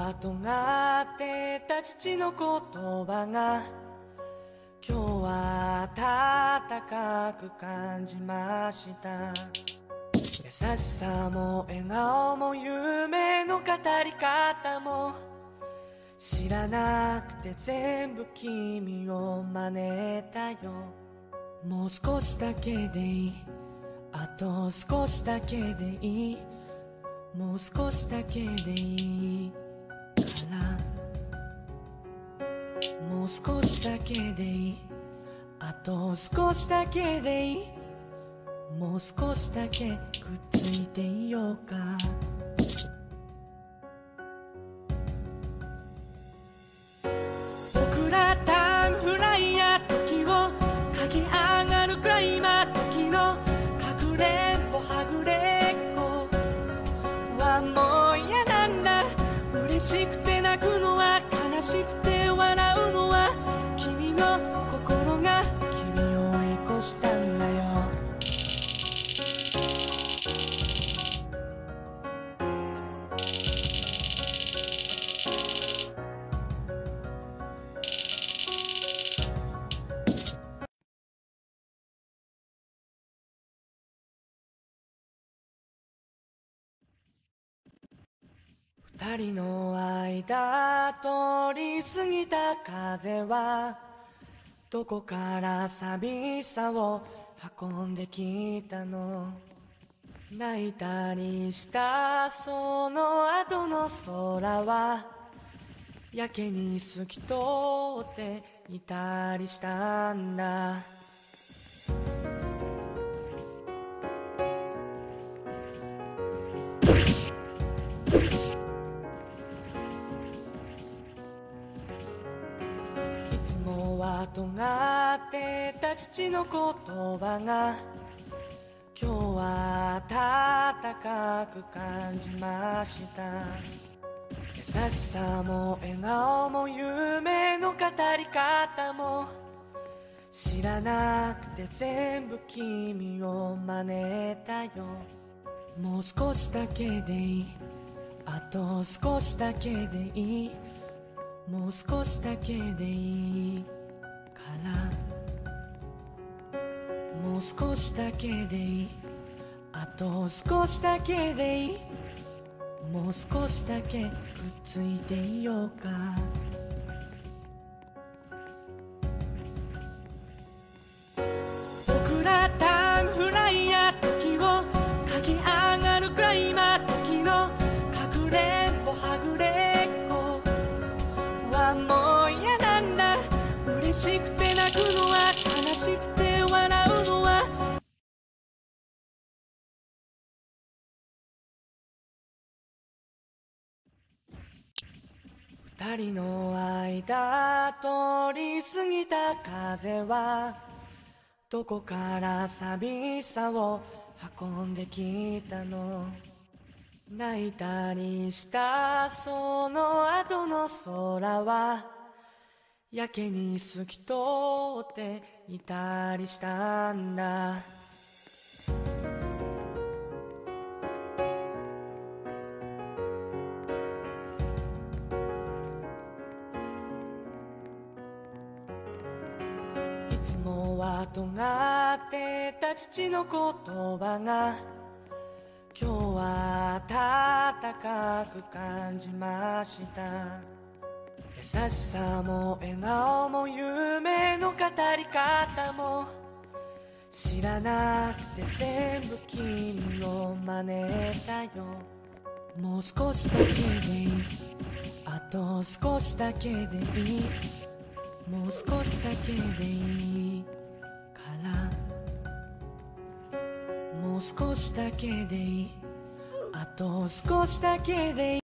は尖ってた父の言葉が今日は温かく感じました。優しさも笑顔も夢の語り方も知らなくて全部君を真似たよ。もう少しだけでいい、あと少しだけでいい、もう少しだけでいいからもう少しだけでいい、あと少しだけでいい、もう少しだけくっついていようか。僕らタイムフライヤー時を駆け上がるくらい今時のかくれんぼはぐれっこはもう嫌なんだ。嬉しくて泣くのは悲しくて笑うのは君の心が君を追い越したんだよ。二人の間通り過ぎた風はどこから寂しさを運んできたの。泣いたりしたその後の空はやけに透き通っていたりしたんだ。いつもは尖ってた父の言葉が今日は温かく感じました。優しさも笑顔も夢の語り方も知らなくて全部君を真似たよ。もう少しだけでいい、あと少しだけでいい、もう少しだけでいいからもう少しだけでいい、あと少しだけでいい、もう少しだけくっついていようか。僕らタイムフライヤー時を駆け上がるくらい今時のかくれんぼはぐれっこはもう嫌なんだ。嬉しくて泣くのは悲しくて笑うのは二人の間通り過ぎた風はどこから寂しさを運んできたの。泣いたりしたその後の空はやけに透き通っていたりしたんだ。いつもは尖ってた父の言葉が今日は温かく感じました。優しさも笑顔も夢の語り方も知らなくて全部君を真似たよ。もう少しだけでいい、あと少しだけでいい、もう少しだけでいいからもう少しだけでいい、あと少しだけでいい。